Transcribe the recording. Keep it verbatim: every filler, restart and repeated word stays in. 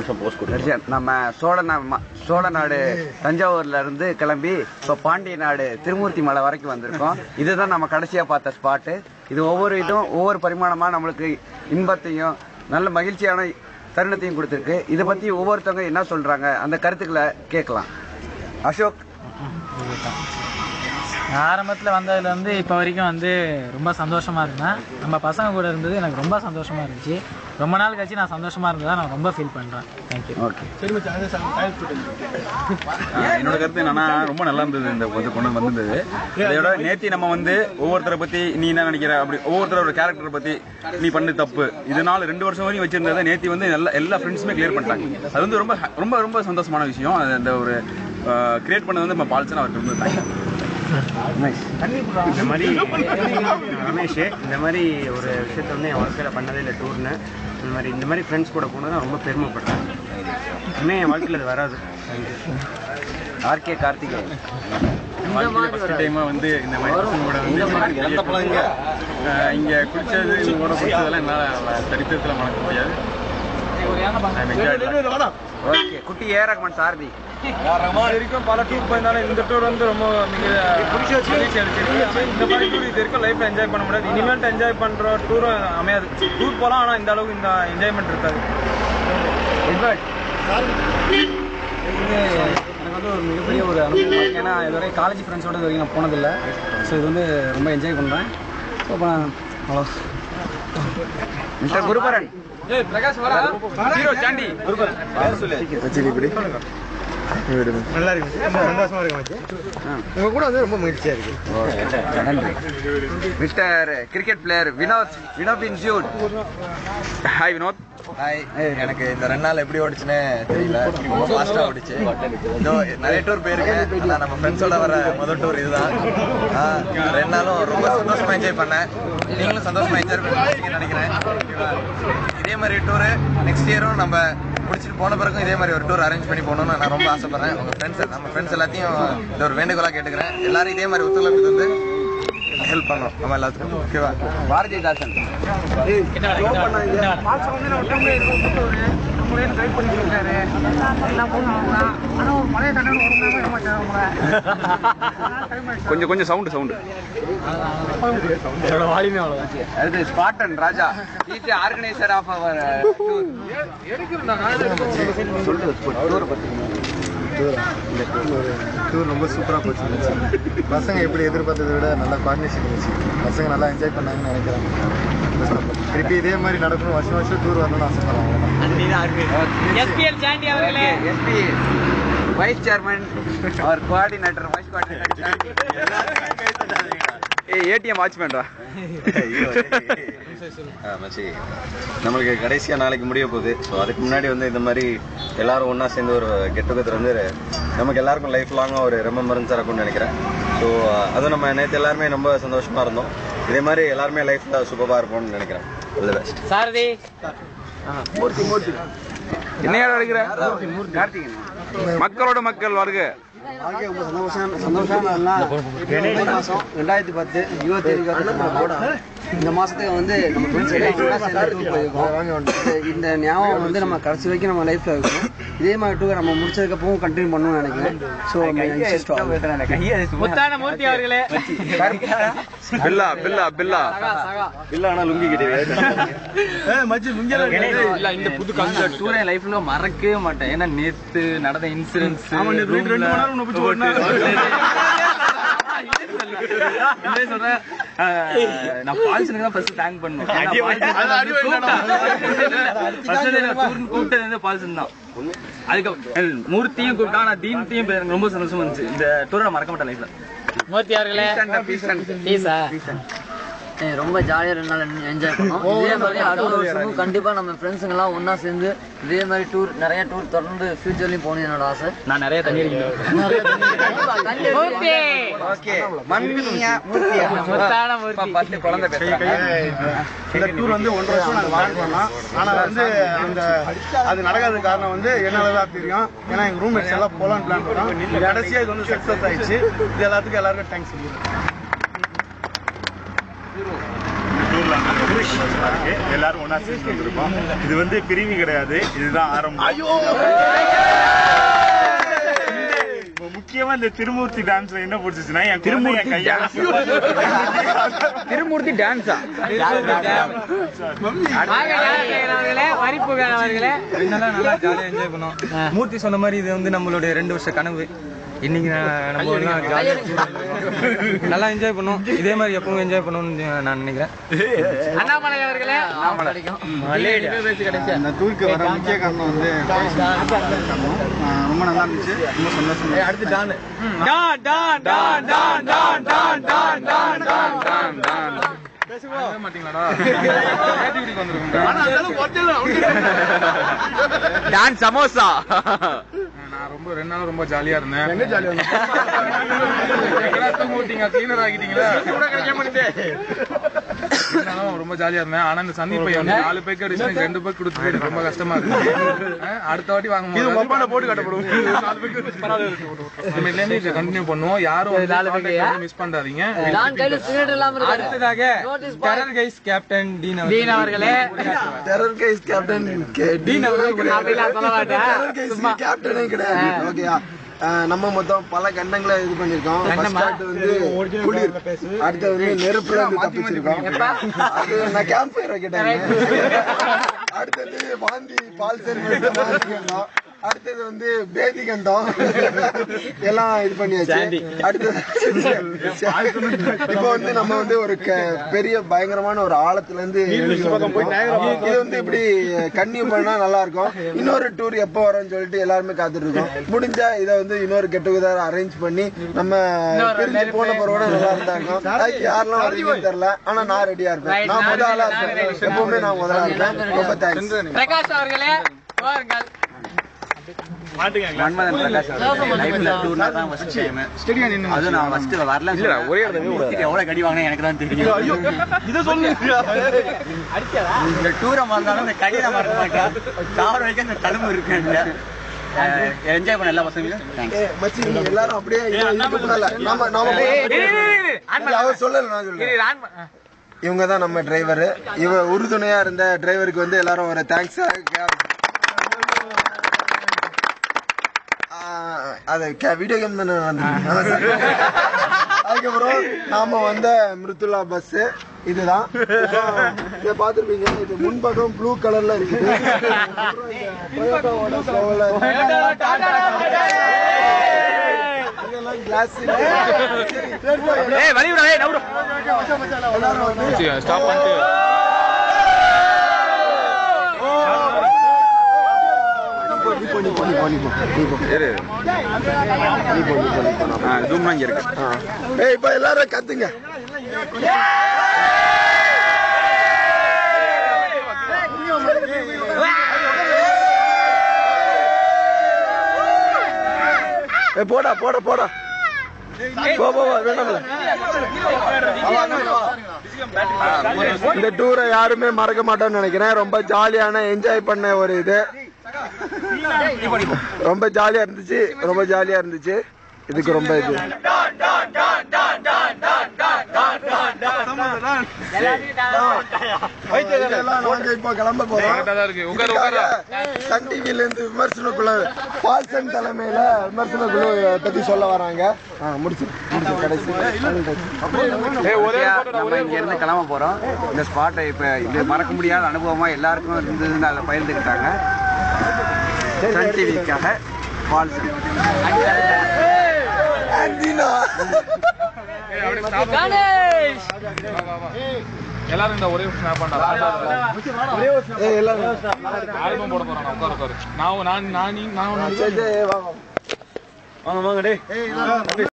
நிமிஷம் போஸ்ட் கொடுத்தோம். நம்ம சோழ சோழ நாடு தஞ்சாவூர்ல இருந்து கிளம்பி இப்போ பாண்டிய நாடு திருமூர்த்தி மலை வரைக்கும் வந்திருக்கோம். இதுதான் நம்ம கடைசியா பார்த்த ஸ்பாட்டு. இது ஒவ்வொரு இதுவும் ஒவ்வொரு பரிமாணமா நம்மளுக்கு இன்பத்தையும் நல்ல மகிழ்ச்சியான தருணத்தையும் கொடுத்துருக்கு. இதை பத்தி ஒவ்வொருத்தவங்க என்ன சொல்றாங்க அந்த கருத்துக்களை கேட்கலாம். அசோக், ஆரம்பத்தில் வந்ததுலேருந்து இப்போ வரைக்கும் வந்து ரொம்ப சந்தோஷமாக இருந்தேன். நம்ம பசங்க கூட இருந்தது எனக்கு ரொம்ப சந்தோஷமாக இருந்துச்சு. ரொம்ப நாள் கழிச்சு நான் சந்தோஷமாக இருந்ததா நான் ரொம்ப ஃபீல் பண்ணுறேன். தேங்க்யூ. ஓகே. என்னோட கருத்து என்னன்னா, ரொம்ப நல்லா இருந்தது இந்த வந்து கொண்டு வந்திருந்தது. அதோட நேத்தி நம்ம வந்து ஒவ்வொருத்தரை பற்றி நீ என்ன நினைக்கிற, அப்படி ஒவ்வொருத்தரோட கேரக்டரை பற்றி நீ பண்ணு தப்பு, இதனால ரெண்டு வருஷம் வரையும் வச்சிருந்ததை நேத்தி வந்து எல்லா எல்லா ஃப்ரெண்ட்ஸுமே கிளியர் பண்ணிட்டாங்க. அது வந்து ரொம்ப ரொம்ப ரொம்ப சந்தோஷமான விஷயம். அந்த ஒரு கிரியேட் பண்ணது வந்து நம்ம பால்சன் அவருக்கு வந்து தேங்க்யூ. இந்த மாதிரி ரமேஷ் இந்த மாதிரி ஒரு விஷயத்த வந்து என் வாழ்க்கையில் பண்ணதே இல்லை டூர்னு. இந்த மாதிரி இந்த மாதிரி ஃப்ரெண்ட்ஸ் கூட போனது நான் ரொம்ப பெருமைப்படுறேன். இன்னும் என் வாழ்க்கையில் அது வராது. ஆர்கே கார்த்திகேயன் ஃபர்ஸ்ட் டைமா வந்து இந்த மாதிரி கூட வந்து இங்க குடிச்சது இவங்களோட குடிச்சதெல்லாம் என்னால் சரித்திரத்தில் மறக்க முடியாது. ஓகே. குட்டி ஏ ரஹ்மான் சாரதி வரைக்கும் பல டூர் போயிருந்தாலும் இந்த டூர் வந்து ரொம்ப மிக மகிழ்ச்சி அடிச்சிருக்கு. இந்த மாதிரி டூர் இது வரைக்கும் லைஃப்ல என்ஜாய் பண்ண முடியாது. இனிமேல் என்ஜாய் பண்ற டூரும் அமையாது. டூர் போகலாம், ஆனால் இந்த அளவுக்கு இந்த என்ஜாய்மெண்ட் இருக்காது. எனக்கு வந்து ஒரு மிகப்பெரிய ஒரு அனுபவம். ஏன்னா இதுவரை காலேஜ் ஃப்ரெண்ட்ஸோட இது வரைக்கும் நான் போனதில்லை. ஸோ இது வந்து ரொம்ப என்ஜாய் பண்ணுறேன். ஸோ இப்போ நான் அவ்வளோ மிஸ்டர் குருபரன். நல்லா இருக்கு, சந்தோஷமா இருக்கு. உங்க கூட வந்து ரொம்ப மகிழ்ச்சியா இருக்கு. நன்றி. Mister cricket player Vinod Vinod பின் ஜூட். ஹாய் வினோத். ஹாய். எனக்கு இந்த ரெண்டு நாள் எப்படி ஓடிச்சுன்னு தெரியல, ரொம்ப ஃபாஸ்ட்டாக ஓடிச்சு. இதோ நிறைய டூர் போயிருக்கேன், ஆனால் நம்ம ஃப்ரெண்ட்ஸோட வர முதல் டூர் இதுதான். ரெண்டு நாளும் ரொம்ப சந்தோஷமாக என்ஜாய் பண்ணேன். நீங்களும் சந்தோஷமாக என்ஜாய் பண்ணி நினைக்கிறேன். இதே மாதிரி டூரு நெக்ஸ்ட் இயரும் நம்ம பிடிச்சிட்டு போன பிறகும் இதே மாதிரி ஒரு டூர் அரேஞ்ச் பண்ணி போகணும்னு நான் ரொம்ப ஆசைப்படுறேன். உங்கள் ஃப்ரெண்ட்ஸ் நம்ம ஃப்ரெண்ட்ஸ் எல்லாத்தையும் இந்த ஒரு வேண்டுகோளாக கேட்டுக்கிறேன். எல்லாரும் இதே மாதிரி ஒத்துழைப்பு வந்து ஹெல்ப் பண்ணோம் நம்ம எல்லாத்துக்கும். ஓகேவா? பாரதிதாசன். கொஞ்சம் கொஞ்சம் சவுண்டு சவுண்டு வாலிமே அவ்வளோதான். அடுத்து Spartan Raja. Is organiser of our tour. இந்த டூர் ரொம்ப சூப்பராக போச்சு. பசங்க எப்படி எதிர்பார்த்ததை விட நல்லா கார்டினேஷன் இருந்துச்சு. பசங்க நல்லா என்ஜாய் பண்ணாங்கன்னு நினைக்கிறேன். திருப்பி இதே மாதிரி நடக்கணும், வருஷம் வருஷம் டூர் வரணும்னு ஆசைப்படுறாங்க. SP vice chairman our coordinator vice coordinator. ATM வாட்ச்மேன்டா. மச்சி, நம்மளுக்கு கடைசியாக நாளைக்கு முடிய போகுது. ஸோ அதுக்கு முன்னாடி வந்து இந்த மாதிரி எல்லாரும் ஒன்றா சேர்ந்து ஒரு கெட் டுகெதர் வந்து நமக்கு எல்லாருக்கும் லைஃப் லாங்காக ஒரு ரெமெம்பரன்ஸாக இருக்கும்னு நினைக்கிறேன். ஸோ அதுவும் நம்ம நேற்று எல்லாருமே ரொம்ப சந்தோஷமாக இருந்தோம். இதே மாதிரி எல்லாருமே லைஃப்பில் சூப்பராக இருப்போம்னு நினைக்கிறேன். All the best. சாரதி என்னையா இருக்கிற மக்களோட மக்கள் வருக. சந்தோஷம் சந்தோஷம் மாசம் ரெண்டாயிரத்தி பத்து இருபத்தி ஏழு இந்த மாசத்துக்கு வந்து இந்த ஞாபகம் வந்து நம்ம கடைசி வரைக்கும் நம்ம லைஃப்ல இருக்கும். இதே மாதிரி டூர் நம்ம முடிச்சதுக்கு அப்புறம் கண்டினியூ பண்ணணும்னு நினைக்கிறேன். ஸோ முத்தான மூர்த்தி அவர்களே, பில்லா பில்லா பில்லா இல்லை ஆனால் லுங்கி கிட்டே இந்த புது கான்செப்ட் டூர் என் லைஃப்ல மறக்கவே மாட்டேன். ஏன்னா நேத்து நடந்த இன்சிடென்ட்ஸ் சொல்றேன். நான் பால்சனுக்கு தான் ஃபர்ஸ்ட் தேங்க் பண்ணுவேன். கூப்பிட்டது வந்து பால்சன் தான். அதுக்கு மூர்த்தியும் கூப்பிட்டா, நான் தீன்த்தையும் எனக்கு ரொம்ப சந்தோஷமா இருந்துச்சு. இந்த டூரை மறக்க மாட்டேன் லைஃப்ல. மூர்த்தி அவர்களே ரொம்ப ஜாலியாக ரெண்டு நாள் என்ஜாய் பண்ணோம். இதே மாதிரி அடுத்த வருஷமும் கண்டிப்பாக நம்ம ஃப்ரெண்ட்ஸுங்கெல்லாம் ஒன்றா சேர்ந்து இதே மாதிரி டூர் நிறைய டூர் தொடர்ந்து ஃபியூச்சர்லையும் போகணும் என்னோட ஆசை. நான் நிறைய தண்ணி அடிக்கணும். இந்த டூர் வந்து ஒன்றரை வருஷம் நாங்கள் பிளான் பண்ணோம். ஆனால் வந்து அந்த அது நடக்காத காரணம் வந்து என்னால தான் தெரியும். ஏன்னா எங்கள் ரூம்மேட்ஸ் எல்லாம் போகலான்னு பிளான் பண்ணோம். கடைசியாக இது வந்து சக்ஸஸ் ஆயிடுச்சு. இது எல்லாத்துக்கும் எல்லாருக்கும் தேங்க்ஸ் சொல்லிடுறேன். டூர்ல இருக்கு எல்லாரும் ஒன்னா சேர்ந்து வந்திருக்கோம். இது வந்து பிரிவு கிடையாது, இதுதான் ஆரம்பம். முக்கியமா இந்த திருமூர்த்தி டான்ஸ்ல என்ன பிடிச்சிச்சுன்னா என் திருமூர்த்தி கையால திருமூர்த்தி டான்ஸா நல்லா ஜாலியா என்ஜாய் பண்ணோம். மூர்த்தி சொன்ன மாதிரி இது வந்து நம்மளுடைய ரெண்டு வருஷ கனவு. இன்னைக்கு நம்ம எல்லாம் ஜாலியா நல்லா என்ஜாய் பண்ணோம். இதே மாதிரி எப்பவும் என்ஜாய் பண்ணணும்னு நான் நினைக்கிறேன். அண்ணாமலை அவர்களே இந்த டூருக்கு வர முக்கிய காரணம் வந்து ரொம்ப நல்லா இருந்துச்சு, ரொம்ப சந்தோஷம். அடுத்து Don Don Don Don Don Don Don Don Don Don Don Don மாட்டீங்களாடா டான் சமோசா. நான் ரொம்ப ரெண்டு நாள் ரொம்ப ஜாலியா இருந்தேன். கிளீனர் ஆகிட்டீங்களா? ரொம்ப ஜாலியா இருந்தேன். ஆனா இந்த சந்திப்பை வந்து நாலு பேருக்கு அடிச்சு ரெண்டு பேருக்கு கொடுத்துட்டு எனக்கு ரொம்ப கஷ்டமா இருக்கு. அடுத்த வாட்டி வாங்க போட்டு கட்டப்படும். கண்டினியூ பண்ணுவோம். யாரும் மிஸ் பண்றாதீங்க. அடுத்ததாக terror guys captain Dean Dean அவர்களே டெரர் கைஸ் கேப்டன் டீன் அவர்கள் கேப்டனே கிடையாது. ஓகேயா, நம்ம மொத்தம் பல கண்டங்களை இது பண்ணிருக்கோம். வந்து குளிர், அடுத்தது வந்து நெருப்புல இருந்து தப்பிச்சிருக்கோம். அது நான் கேம்ப் ஃபயர் வைக்கிட்டேன். அடுத்தது வாந்தி பால் சேர்ந்து, அடுத்தது வந்து பேதி கண்டம் எல்லாம் இது பண்ணியாச்சு. அடுத்தது இப்ப வந்து நம்ம வந்து ஒரு பெரிய பயங்கரமான ஒரு ஆழத்துல இருந்து இது வந்து இப்படி கன்னியூ பண்ணா நல்லா இருக்கும். இன்னொரு டூர் எப்ப வரோம்னு சொல்லிட்டு எல்லாருமே காத்துட்டு இருக்கோம். முடிஞ்சா இதை வந்து இன்னொரு கெட் டுகெதர் அரேஞ்ச் பண்ணி நம்ம பிரிஞ்சு போன பிறவோட நல்லா இருந்தா இருக்கும். அதுக்கு யாரெல்லாம் வரீங்கன்னு தெரியல, ஆனா நான் ரெடியா இருப்பேன். நான் முதல் ஆளா இருப்பேன், எப்பவுமே நான் முதலா இருப்பேன். ரொம்ப தேங்க்ஸ். பிரகாஷ் அவர்களே வாருங்கள். மன்மதன் பிரகாஷ் லைஃப்ல டூர்னா தான் ஃபர்ஸ்ட் டைம். அது நான் ஃபர்ஸ்ட் வரல. இல்ல ஒரே இடத்துல எவ்வளவு கடி வாங்கினா எனக்கு தான் தெரியும். இத சொல்லு. இந்த டூரை மறந்தாலும் இந்த கடியை மறக்க மாட்டேன். சாவர வரைக்கும் அந்த தழும்பு இருக்கு. என்ஜாய் பண்ண எல்லா பசங்களும் தேங்க்ஸ். மச்சி நீங்க எல்லாரும் அப்படியே இதுக்கு முன்னால நாம நாம அவர் சொல்லல, நான் சொல்றேன். இவங்க தான் நம்ம டிரைவர். இவ உறுதுணையா இருந்த டிரைவருக்கு வந்து எல்லாரும் ஒரு தேங்க்ஸ். அது வீடியோ கேம் தானே வந்து. அதுக்கப்புறம் நாம வந்த மிருத்துலா பஸ் இதுதான். இதை பார்த்துருப்பீங்க. இது முன்பக்கம் ப்ளூ கலர்ல இருக்குது. இப்ப எல்லாரும் கத்துங்க. போடா போடா போடா இந்த டூரை யாருமே மறக்க மாட்டோம்னு நினைக்கிறேன். ரொம்ப ஜாலியான என்ஜாய் பண்ண ஒரு இது. ரொம்ப ஜாலியா இருந்துச்சு, ரொம்ப ஜாலியா இருந்துச்சு. இதுக்கு ரொம்ப இது இப்ப கிளம்ப போறோம். சன் டிவில இருந்து விமர்சன குழு பால்சன் தலைமையில விமர்சன குழு பத்தி சொல்ல வராங்க. முடிச்சு கடைசி நம்ம இங்க இருந்து கிளம்ப போறோம். இந்த ஸ்பாட்டை இப்ப இது மறக்க முடியாத அனுபவமா எல்லாருக்கும் இருந்ததுன்னு அதை பகிர்ந்துக்கிட்டாங்க. சன் டிவிக்காக பால்சன் எல்லாரும் இந்த ஒரே ஸ்னாப் பண்ணா எல்லாரும் ஆல்பம் போட போறாங்க. உட்கார் உட்கார். நான் நான் நான் வாங்க வாங்க டேய்.